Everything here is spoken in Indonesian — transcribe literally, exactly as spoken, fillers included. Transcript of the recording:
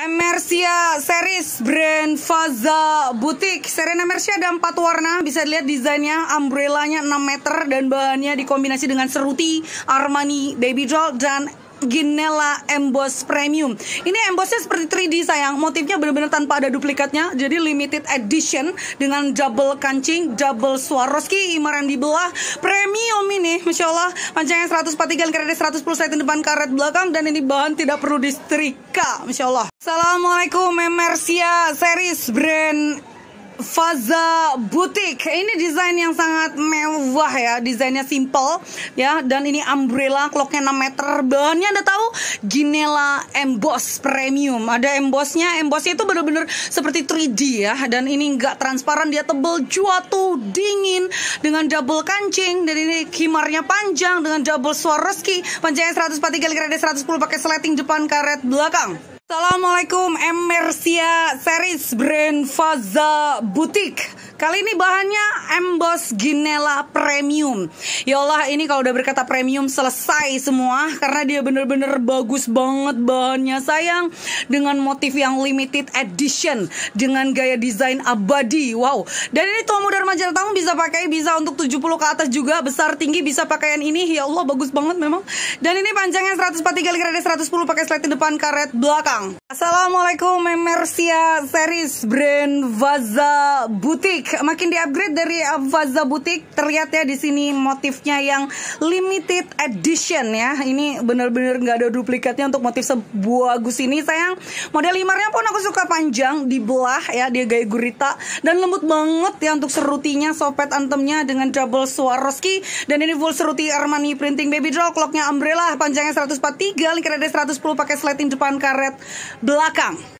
Emersia series brand Faza Boutique. Seri Emersia ada empat warna. Bisa dilihat desainnya, umbrellanya enam meter dan bahannya dikombinasi dengan Ceruti, Armani, Baby Doll dan Ginella Emboss Premium. Ini embossnya seperti tiga D sayang. Motifnya benar-benar tanpa ada duplikatnya. Jadi limited edition dengan double kancing, double Swarovski, imaran di belah. Premium ini, Masya Allah. Panjangnya seratus empat puluh tiga, lingkarannya seratus sepuluh cm depan, karet belakang. Dan ini bahan tidak perlu disetrika, Masya Allah. Assalamualaikum, Emersia series brand Faza Boutique. Ini desain yang sangat mewah ya, desainnya simple ya, dan ini umbrella, clocknya enam meter. Bahannya Anda tahu, Ginella Emboss Premium. Ada embossnya, embossnya itu benar-benar seperti tiga D ya, dan ini enggak transparan, dia tebal, juatu, dingin, dengan double kancing, dan ini kimarnya panjang dengan double Swarovski. Panjangnya seratus empat puluh tiga, lingkarannya seratus sepuluh, pakai slating depan, karet belakang. Assalamualaikum, Emersia series brand Faza Boutique. Kali ini bahannya emboss Ginella Premium. Ya Allah, ini kalau udah berkata premium selesai semua, karena dia bener-bener bagus banget bahannya sayang. Dengan motif yang limited edition, dengan gaya desain abadi. Wow. Dan ini tua muda remaja tamu bisa pakai, bisa untuk tujuh puluh ke atas juga, besar tinggi bisa pakaian ini. Ya Allah, bagus banget memang. Dan ini panjangnya seratus empat puluh tiga, lingkarannya seratus sepuluh, pakai slating depan, karet belakang. Assalamualaikum, Emersia series brand Faza Boutique. Makin di-upgrade dari Faza Boutique. Terlihat ya di sini motifnya yang limited edition ya. Ini bener-bener nggak ada duplikatnya untuk motif sebagus ini sayang. Model limarnya pun aku suka panjang, dibelah ya, dia gaya gurita dan lembut banget ya untuk serutinya, sopet antemnya dengan double Swarovski. Dan ini full seruti Armani printing Baby Doll, clocknya umbrella, panjangnya seratus empat puluh tiga, lingkarannya seratus sepuluh, pakai slating depan, karet belakang.